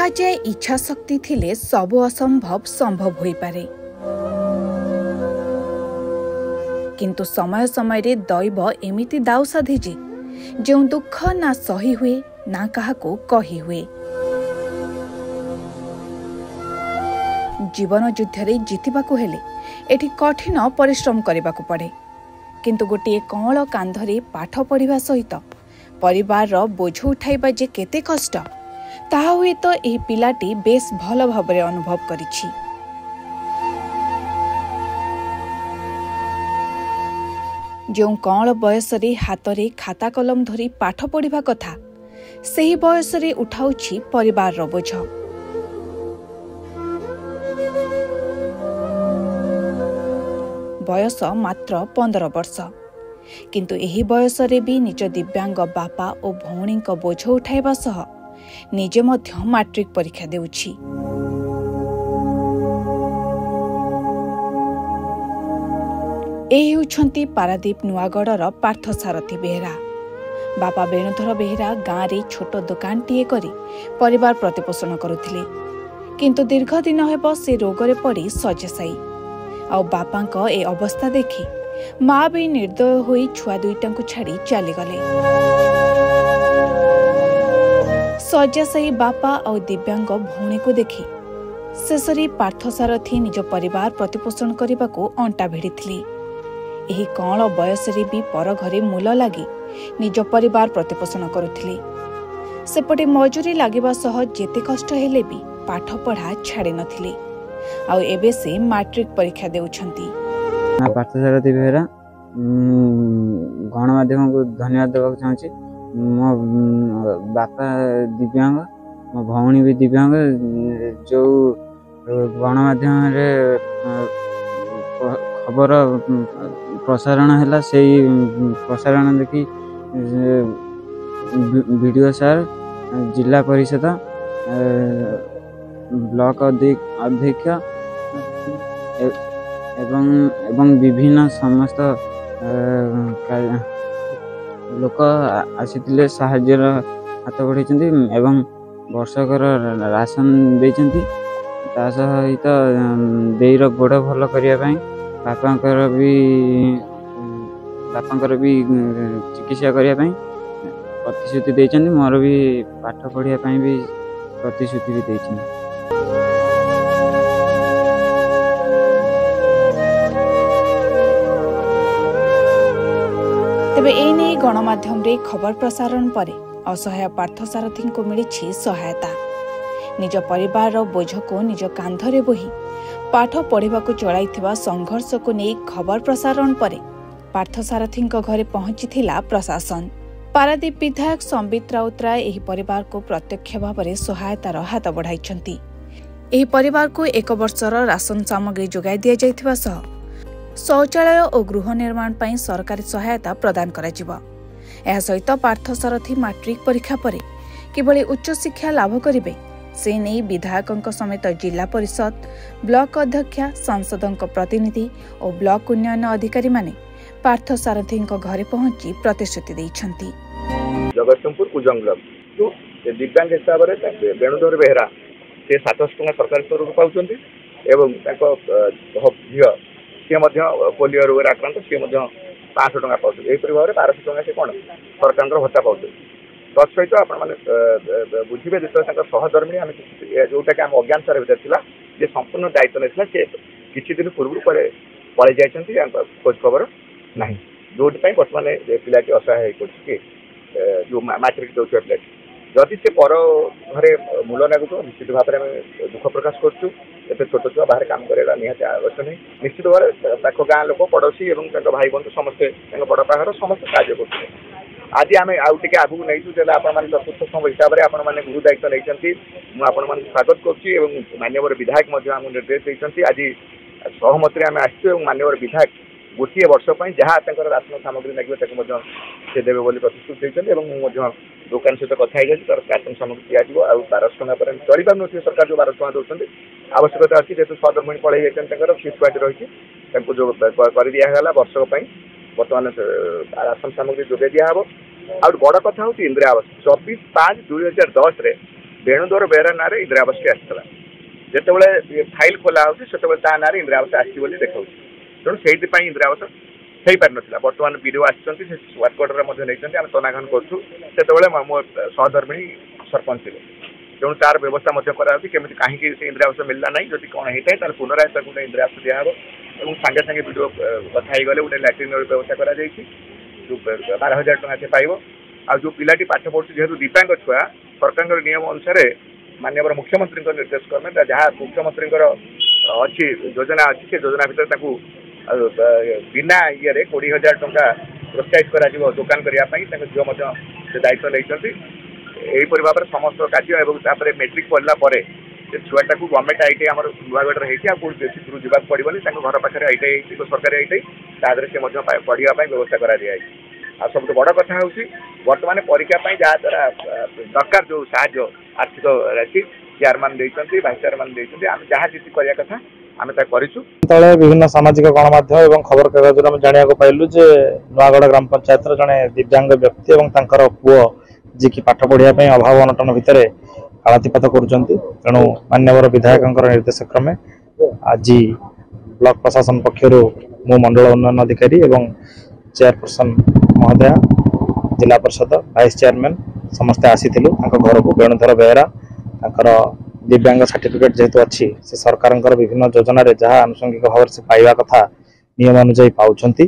कुहाଯାए इच्छा शक्ति थिले सबु असंभव संभव होई पारे, किंतु समय समय रे दैव एमिति दाउ साधे जे जो दुख ना सही हुए ना काहाको कही हुए। जीवन युद्ध रे जितिबाकु हेले एठी कठिन परिश्रम करबाकु पड़े, किंतु गोटे कौल कांधरे पाठ पढ़िबा सहित परिवार रो बोझ उठाइबा जे केते कष्ट ताहा हुए तो एही पिलाटी बेस भल भाबरे अनुभव करिछि। जो कौल बयस रे हाथ रे खाता कलम धरी पाठ पढ़िबा कथा सेही बयस रे उठाउछि परिवार रो बोझ। बयस मात्र 15 वर्ष, किंतु एही बयस रे भी निज दिव्यांग बापा और भौणी बोझ उठाइबा सह निजे मध्य मैट्रिक परीक्षा देउछि। एही होछंती पारादीप नुआगढ़र पार्थसारथी बेहेरा। बापा वेणुधर बेहेरा गाँव रे छोट दुकानटीए करी परिवार प्रतिपोषण करुथिले, किंतु दीर्घ दिन हेब से रोगरे पड़ी शय्याशायी। आ बापांक ए अवस्था देखी माँ भी निर्दय होई छुआ दुईटांकु छाड़ी चलीगले। शय्याशायी बापा और दिव्यांग भौणी को देखी शेषरे पार्थसारथी निज परिवार प्रतिपोषण करने को अंटा भिड़िथिले। एही कौल बयस रे भी पर घरे मूल लगी निज परिवार प्रतिपोषण करुथिले। सेपटे मजूरी लागिबा सह जेते कष्ट हेले भी पाठ पढ़ा छाड़ी नथिले। आउ एबे से मैट्रिक परीक्षा देउछंती। पार्थसारथी बेहेरा गणमाध्यम को धन्यवाद देवाक चाहूँगी। मो बापा दिव्यांग, मो भौणी भी दिव्यांग, जो गणमाध्यम खबर प्रसारण है से प्रसारण देखी वीडियो सार, जिला परिषद, ब्लॉक अध्यक्ष एवं विभिन्न समस्त लोक आसीथिले साहाय्यर हाथ बढ़ाई एवं वर्षकर राशन देइछंती। ता सहित देईर गोड़ भल करने बापांकर भी चिकित्सा करने प्रतिश्रुति देइछंती। मोर भी पाठ पढ़ाई भी प्रतिश्रुति भी देइछंती। तेबे ए नै गणमाध्यम रे खबर प्रसारण परे असहाय पार्थसारथी को मिली सहायता। निज परिवार बोझ को निज कांधरे बोही पाठ पढ़ा को चलाइथिबा संघर्ष को नहीं खबर प्रसारण परे पार्थसारथी घरे पहुंचीथिला प्रशासन। पारादीप विधायक संबित राउतराय एही परिवार को प्रत्यक्ष भाव में सहायतार हाथ बढ़ाइछंती। एही परिवार को 1 वर्षर राशन सामग्री जोगाई दिया जाइथिबा सह शौचालय और गृह निर्माण पर सरकारी सहायता प्रदान कराजिबा। एहा सहित पार्थसारथी मैट्रिक परीक्षा परे किभली उच्च शिक्षा लाभ करिवे से नहीं विधायकों समेत जिला परिषद, ब्लॉक अध्यक्षा, सांसदों प्रतिनिधि और ब्लॉक उन्नयन अधिकारी माने पार्थसारथी घरे पहुंची प्रतिश्रुति देइछंती। जगतसिंहपुर कुजंग ब्लॉक तो दिव्यांग हिसाब से वेणुधर बेहेरा से 700 टଙ୍କା सरकारी स्तर पाउछंती एवं झील सी पोलियो रोग आक्रांत सी 500 टଙ୍କା पाउछ। एहिपरि भाव में 1200 टଙ୍କା से कौन सरकार भत्ता पाउछ। तत्सहित आपण बुझे जो सहधर्मिणी आम जोटा कि आम अज्ञानतार भर था जे संपूर्ण दायित्व नहीं सी किसी दिन पूर्व पलि जाइए खोज खबर ना जो बर्तमान पिलाटी असहाय कि जो मैट्रिक दौर पिलाटी जदि से पर घरे मूल लागू निश्चित भाव में दुख प्रकाश करूँ। छोट छुआ बाहर काम करा निहत आवश्यक नहीं। निश्चित भाव में पाख गाँ लोक पड़ोशी और भाई बंधु समस्ते बड़ पाखर समस्त साहय कर। आज आम आगे आगू नहीं चतुर्थ स्तंभ हिसाब से आपण मैंने गुरु दायित्व नहीं मुझे स्वागत करुँच। माननीय विधायक आमको निर्देश देते आज सहमति आम आसू माननीय विधायक गोटे वर्ष जहाँ राशन सामग्री लगे से देवे बोली प्रतिश्रुति देते। दुकान सहित कथा तर राशन सामग्री दिज्व आ 1200 टଙ୍କା पर चली पार सरकार जो 1200 टଙ୍କା दौरान आवश्यकता अच्छी जेहतु सहधर्मिणी पढ़ाई जाते फीस पार्टी रही जो कर दिगला वर्षक बर्तमान राशन सामग्री जोगे दिहब। आ बड़ कथा हूँ इंदिरा आवास 24/5/2010 ବେଣୁଧର ବେହେରା ନାଁରେ ଇନ୍ଦିରା ଆବାସଟି ଆସିଥିଲା। ଯେତେବେଳେ ଫାଇଲ ଖୋଲା ହେଉଛି ସେତେବେଳେ ତା ନାଁରେ ଇନ୍ଦିରା ଆବାସ ଆସିଛି ବୋଲି ଦେଖାଉଛି। ତେଣୁ ସେଇଥିପାଇଁ ଇନ୍ଦିରା ଆବାସ ହେଇପାରିନଥିଲା। ବର୍ତ୍ତମାନ ବିଡ଼ିଓ ଆସିଛନ୍ତି, ସେ ୱାର୍କଅର୍ଡର ମଧ୍ୟ ନେଇଛନ୍ତି, ଆମେ ତନାଘନ କରୁଛୁ। ସେତେବେଳେ ମୋ ସହଧର୍ମିଣୀ ସରପଞ୍ଚ ଥିଲେ, ତେଣୁ ତାର ବ୍ୟବସ୍ଥା ମଧ୍ୟ କରାଯାଉଛି କେମିତି କାହିଁକି ସେ ଇନ୍ଦିରା ଆବାସ ମିଳିଲା ନାହିଁ। ଯଦି କ'ଣ ହେଇଥାଏ ତାହେଲେ ପୁନରାୟ ତାକୁ ଗୋଟେ ଇନ୍ଦିରା ଆବାସ ଦିଆହେବ ଏବଂ ସାଙ୍ଗେ ସାଙ୍ଗେ ବିଡ଼ିଓ କଥା ହେଇଗଲେ ଗୋଟେ ଲାଟ୍ରିନ୍ର ବ୍ୟବସ୍ଥା କରାଯାଇଛି। ଯେଉଁ 12,000 ଟଙ୍କା ସେ ପାଇବ। ଆଉ ଯେଉଁ ପିଲାଟି ପାଠ ପଢୁଛି ଯେହେତୁ ଦିବ୍ୟାଙ୍ଗ ଛୁଆ, ସରକାରଙ୍କ ନିୟମ ଅନୁସାରେ ମାନ୍ୟବର ମୁଖ୍ୟମନ୍ତ୍ରୀଙ୍କ ନିର୍ଦ୍ଦେଶ କ୍ରମେ ଯାହା ମୁଖ୍ୟମନ୍ତ୍ରୀଙ୍କର ଅଛି ଯୋଜନା ଅଛି, ସେ ଯୋଜନା ଭିତରେ ତାକୁ ବିନା ଇଏରେ 20,000 ଟଙ୍କା ପ୍ରୋତ୍ସାହିତ କରାଯିବ ଦୋକାନ କରିବା ପାଇଁ। ତାଙ୍କ ଝିଅ ମଧ୍ୟ ସେ ଦାୟିତ୍ୱ ନେଇଛନ୍ତି। ଏହିପରି ଭାବରେ ସମସ୍ତ କାର୍ଯ୍ୟ ଏବଂ ତାପରେ ମେଟ୍ରିକ ପଢିଲା ପରେ ସେ ଛୁଆଟାକୁ ଗଭର୍ଣ୍ଣମେଣ୍ଟ ଆଇଟିଆଇ ଆମର ନୂଆଗଡ଼ରେ ହେଇଛି, ଆଉ କୋଉଠି ବେଶୀ ଦୂର ଯିବାକୁ ପଡ଼ିବନି। ତାଙ୍କ ଘର ପାଖରେ ଆଇଟିଆଇ ହେଇଛି, ସରକାରୀ ଆଇଟିଆଇ, ତା ଦେହରେ ସେ ମଧ୍ୟ ପଢ଼ିବା ପାଇଁ ବ୍ୟବସ୍ଥା କରାଯାଇଛି। ଆଉ ସବୁଠୁ ବଡ଼ କଥା ହେଉଛି ବର୍ତ୍ତମାନ ପରୀକ୍ଷା ପାଇଁ ଯାହା ଦ୍ୱାରା ଦରକାର ଯେଉଁ ସାହାଯ୍ୟ ଆର୍ଥିକ ରାଶି ଚେୟାରମ୍ୟାନ୍ ଦେଇଛନ୍ତି, ଭାଇସ୍ ଚେୟାରମ୍ୟାନ୍ ଦେଇଛନ୍ତି, ଆମେ ଯାହା କିଛି କରିବା କଥା ଆମେ ତାହା କରିଛୁ। ତଳେ ବିଭିନ୍ନ ସାମାଜିକ ଗଣମାଧ୍ୟମ ଏବଂ ଖବରକାଗଜରେ ଆମେ ଜାଣିବାକୁ ପାଇଲୁ ଯେ ନୂଆଗଡ଼ ଗ୍ରାମ ପଞ୍ଚାୟତର ଜଣେ ଦିବ୍ୟାଙ୍ଗ ବ୍ୟକ୍ତି ଏବଂ ତାଙ୍କର ପୁଅ ଯିଏକି ପାଠ ପଢ଼ିବା ପାଇଁ ଅଭାବ ଅନଟନ ଭିତରେ କାଳାତିପାତ କରୁଛନ୍ତି। ତେଣୁ ମାନ୍ୟବର ବିଧାୟକଙ୍କର ନିର୍ଦ୍ଦେଶ କ୍ରମେ ଆଜି ବ୍ଲକ ପ୍ରଶାସନ ପକ୍ଷରୁ ମୁଁ ମଣ୍ଡଳ ଉନ୍ନୟନ ଅଧିକାରୀ ଏବଂ ଚେୟାରପର୍ସନ ମହୋଦୟା, जिला परिषद भाइस चेयरमैन समस्ते आसीथिलु तांको घरको बेणुधर बेहेरा तांकर दिव्यांग सर्टिफिकेट जेहेतु अच्छी से सरकार विभिन्न योजना रे जहाँ आनुषंगिक भाव से पाइबा कथा नियम अनुसार पाउछंती।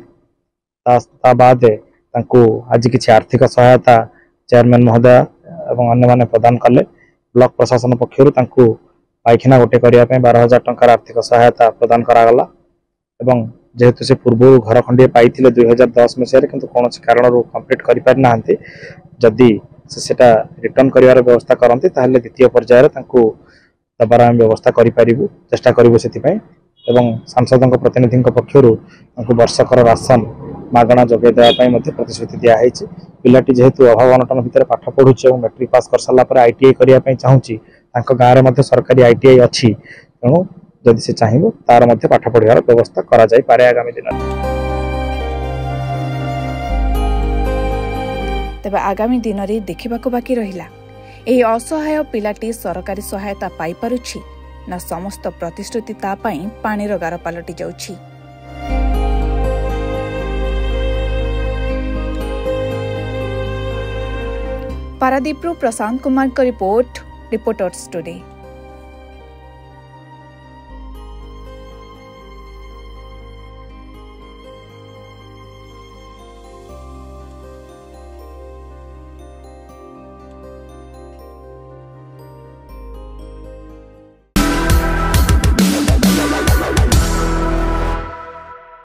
बाद आज किसी आर्थिक सहायता चेयरमैन महोदय एवं अन्य माने प्रदान कले। ब्लॉक प्रशासन पक्षर पाइखाना गोटे करने 12,000 टंकार आर्थिक सहायता प्रदान करागला। एवं जेहेतु से पूर्व घर खंडे पाई 2010 मसीह किंतु कौन कारण कंप्लीट कर पारि ना जदि सेटा रिटर्न कर व्यवस्था करते ताहले द्वितीय पर्यायर दबार आम व्यवस्था करूँ चेष्टा करूँ से सांसद प्रतिनिधि पक्षर वर्षकर राशन मागणा जगै देवाई प्रतिश्रुति दिखाई। पिलाटी जेहेतु अभाव अनटन भितर पाठ पढ़ुचे और मैट्रिक पास कर सारापर ITI करने चाहूँगी गाँव में सरकारी ITI अच्छी तेणु जदि से चाहिए तार मध्य पाठ पढ़ार व्यवस्था करा जाई पारे आगामी दिन। तेबे आगामी दिन में देखा बाकी रहिला एही असहाय पिलाटी सरकारी सहायता पाई पारुछि ना समस्त प्रतिश्रुति ता पई पानीर गार पलटि जाउछि। पारादीपरू प्रशांत कुमार का रिपोर्ट, रिपोर्टर्स टुडे।